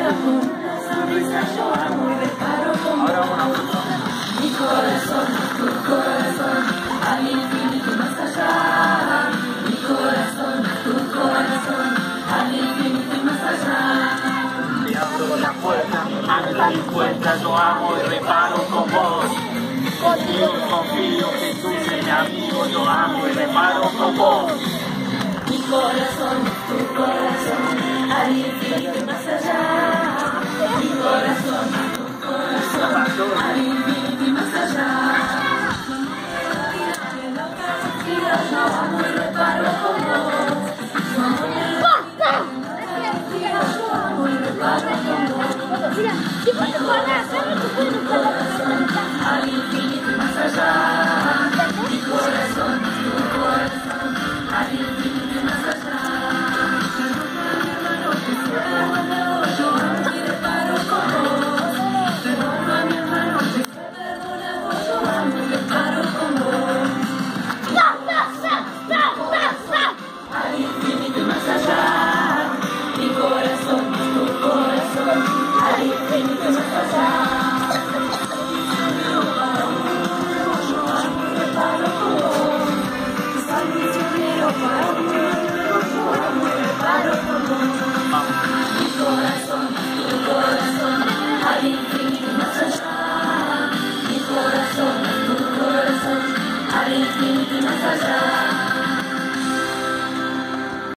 sonrisa yo amo y reparo con vos. Mi corazón, tu corazón, al infinito y más allá. Mi corazón, tu corazón, al infinito y más allá. Te abro la puerta, anda dispuesta, yo amo y reparo con vos. Contigo confío, Jesús es mi amigo, yo amo y reparo con vos. Mi corazón.